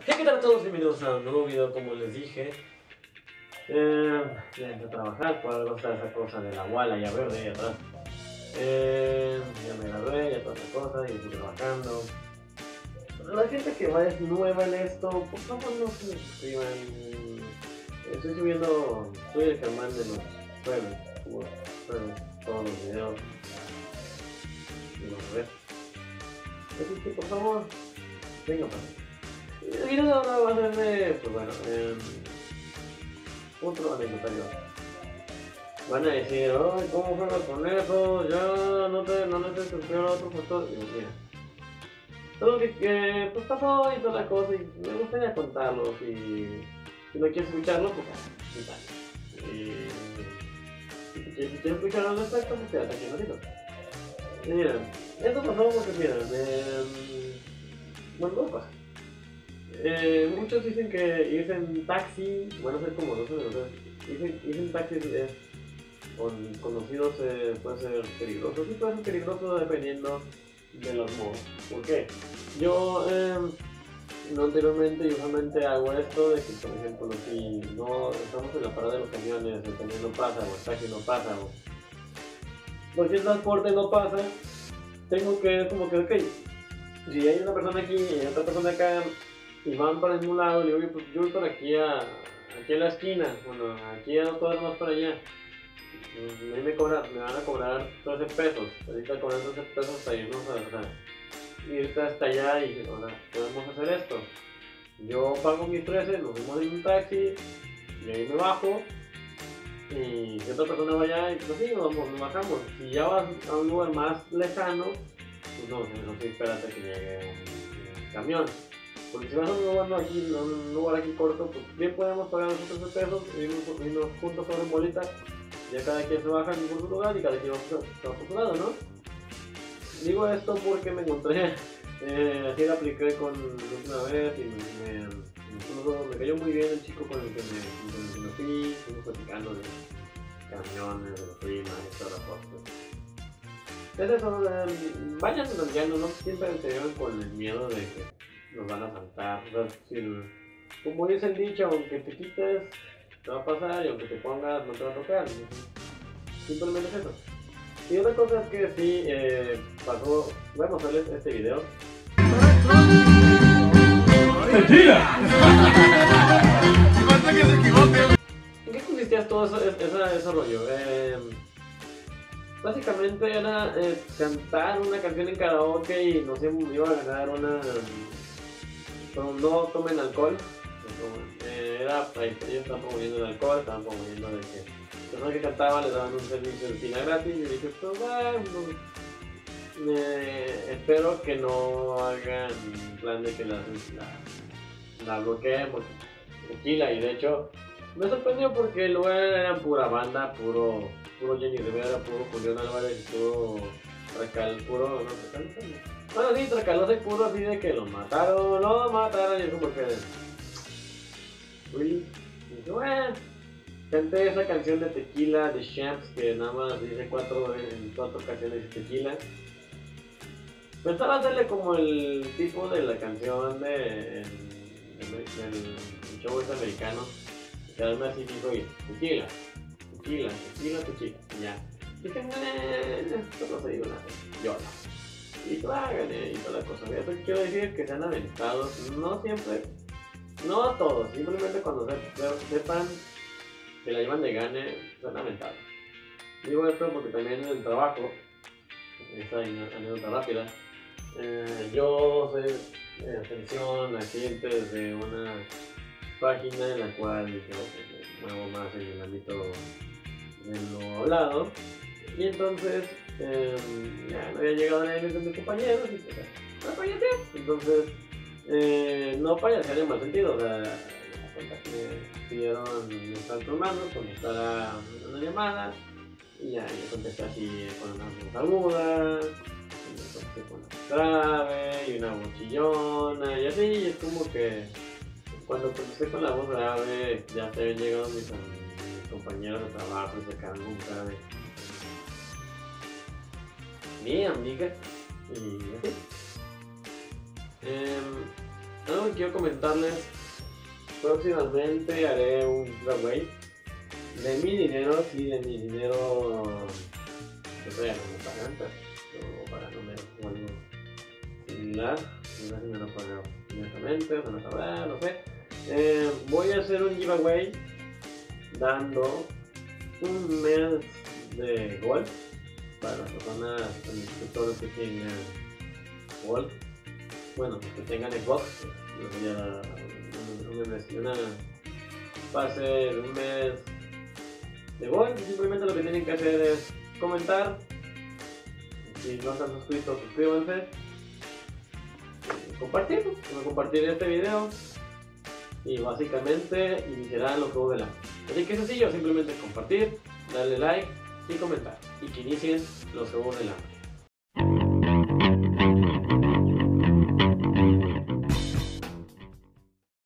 Hey, ¿qué tal a todos? Bienvenidos a un nuevo video, como les dije. Ya entré a trabajar, por algo está esa cosa de la wala ya verde ahí atrás. Ya me gradué, ya toda esa cosa, y estoy trabajando. La gente que va es nueva en esto, por favor no se suscriban. Estoy subiendo, soy el Germán de los jueves, todos los videos. Y los ves. Así que por favor, venga para acá. El video de ahora va a ser de, pues bueno, otro anecdotario. Van a decir, ay, ¿cómo juegas con eso? Ya no necesito a otro pastor. Y mira, todo lo que pues pasó y toda la cosa, y me gustaría contarlo. Si no quieres escucharlo, pues ya, si quieres escucharlo al respecto, pues quédate aquí un ratito. Y mira, esto pasó porque, mira, bueno, dos cosas. Muchos dicen que irse en taxi, bueno, es como no sé, irse en taxi es con conocidos puede ser peligroso. Sí, puede ser peligroso dependiendo de los modos. ¿Por qué? Yo anteriormente y usualmente hago esto de que, por ejemplo, si no estamos en la parada de los camiones, el camión no pasa, o el taxi no pasa, o cualquier transporte no pasa, tengo que, como que, ok, si hay una persona aquí y hay otra persona acá, y van para el mismo lado, y digo, pues yo voy por aquí a la esquina, bueno, aquí a 2 cuadras más para allá. A mí me van a cobrar 13 pesos, ahorita cobran 13 pesos para irnos irte hasta allá y ahora podemos hacer esto. Yo pago mis 13, nos fuimos en un taxi, y ahí me bajo, y si otra persona va allá, y pues sí, nos bajamos. Si ya vas a un lugar más lejano, pues no sé, espérate que llegue un camión. Porque si vas a un lugar aquí corto, pues bien podemos pagar los 13 pesos, irnos juntos sobre bolita, ya cada quien se baja en su lugar y cada quien va por su lado, ¿no? Digo esto porque me encontré, así la apliqué con una vez y me cayó muy bien el chico con el que me fui, estuvimos platicando de camiones, de los primas y todas las cosas. Es eso, vayan guiando, no siempre se llevan con el miedo de que nos van a saltar. O sea, como dice el dicho, aunque te quites, te va a pasar, y aunque te pongas, no te va a tocar. Simplemente es eso. Y otra cosa es que sí pasó, voy a mostrarles este video. ¡Mentira! ¿En qué consistía todo ese rollo? Básicamente era cantar una canción en karaoke y no sé, iba a ganar una... Pero no tomen alcohol. Era, ellos estaban promoviendo el alcohol, estaban promoviendo de que las personas que cantaban les daban un servicio de tina gratis. Y yo dije, pues espero que no hagan plan de que la bloqueen porque tequila. Y de hecho me sorprendió porque el lugar era pura banda, puro Jenny Rivera, puro Julián Álvarez, puro puro, no sé, bueno, sí, Tracalosa y puro así de que lo mataron, y es como que... ¿Really? Y dije, bueno, canté esa canción de tequila de Champs que nada más dice en 4 ocasiones de tequila. Pensaba hacerle como el tipo de la canción del show americano, que además así dijo, oye, tequila, y ya. Dije, esto no se digo nada, yo no. Y gané y toda la cosa. Eso quiero decir que sean aventados, no siempre, no a todos, simplemente cuando sepan que la llevan de gane, sean aventados. Digo esto porque también en el trabajo, esta anécdota rápida, yo soy atención a clientes de una página en la cual yo me muevo más en el ámbito de lo hablado, y entonces ya no había llegado a de mis compañeros y pues no payasé. Entonces no payasé en mal sentido, o sea, la cuenta que me pidieron estar tomando, contestar una llamada y ya yo contesté así con una voz aguda, y contesté con una grave y una voz chillona y así, y es como que cuando contesté con la voz grave ya se habían llegado mis compañeros de trabajo y se quedaron con cara de mi amiga y así. algo que quiero comentarles, próximamente haré un giveaway de mi dinero, sí, de mi dinero, que todavía no me pagan, pero pagándome o algo similar, no sé si me lo pagan inmediatamente, o se lo sabrá, no sé. Voy a hacer un giveaway dando un mes de Gold para las personas, los suscriptores que tengan Gold, bueno, que tengan Xbox, les voy a dar una pase de un mes de Gold. Simplemente lo que tienen que hacer es comentar, si no están suscritos, suscríbanse, compartir este video y básicamente iniciarán los juegos del año. Así que sencillo, simplemente compartir, darle like y comentar y que inicien los juegos del año.